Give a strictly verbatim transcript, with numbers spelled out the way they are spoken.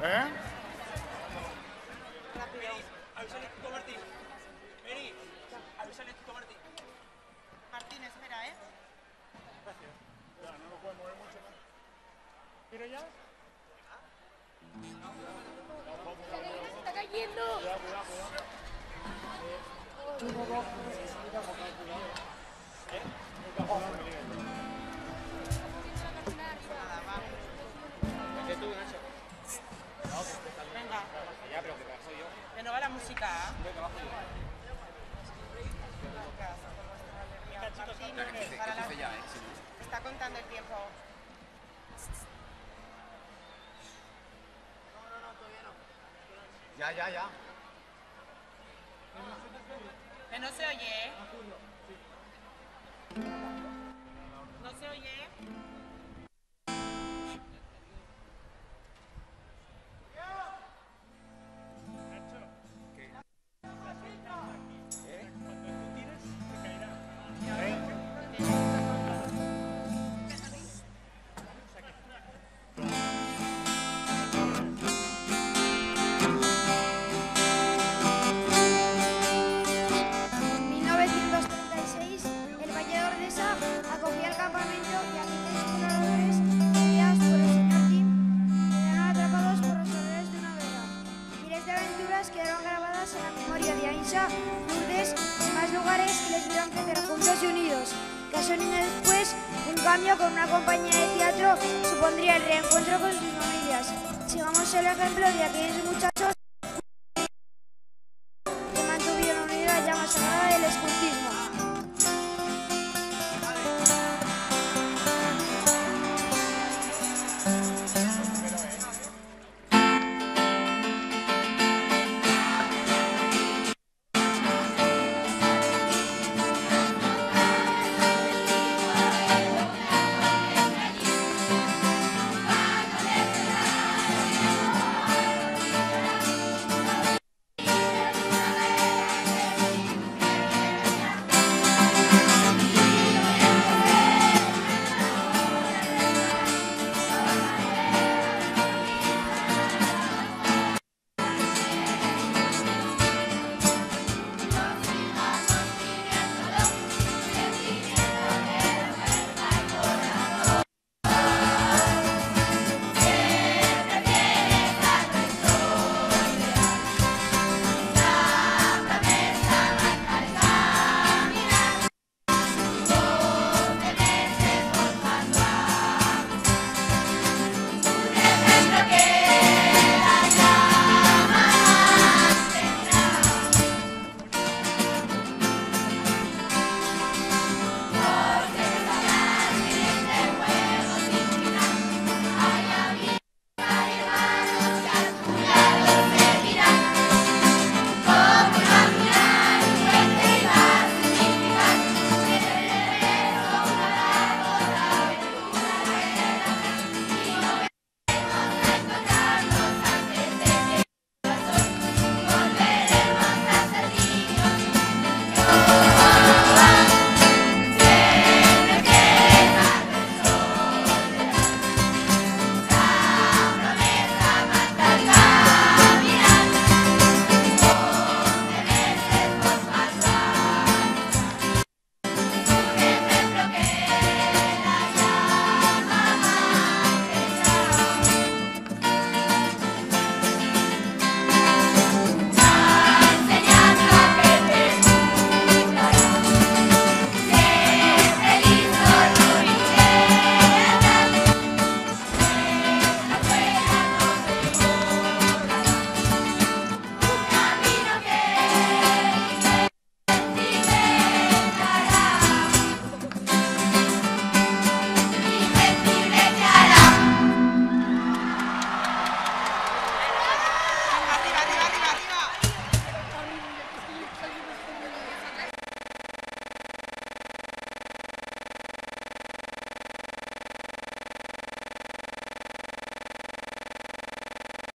¿Eh? Avísale tú a Martín. Mary, avísale tú a Martín. Martín, espera, ¿eh? Gracias. Ya, no nos puede mover mucho más. ¿Mira ya? ¡Se está cayendo! Cuidado, cuidado, cuidado. Uno, dos, tres, mira, por favor, cuidado. ¿Eh? Nada, vamos. Vete tú, Nacho. Venga, Ya, pero que bajo yo. que no va la música, ¿eh? Creo que bajo yo. Martín, Ya, que empiece, que para la- empiece ya, ¿eh? Sí. está contando el tiempo. Ya, ya, ya. Que no se oye, ¿eh? No se oye. En mil novecientos treinta y seis, el Valle de Ordesa acogía el campamento y aquí tres exploradores, guiados por el señor Tim, quedaron atrapados por los horrores de una guerra. Miles de aventuras quedaron grabadas en la memoria de Aisha, Lourdes y más lugares que les vieron crecer juntos y unidos. Caso años después, un cambio con una compañía de teatro supondría el reencuentro con sus familias. Sigamos el ejemplo de aquellos muchachos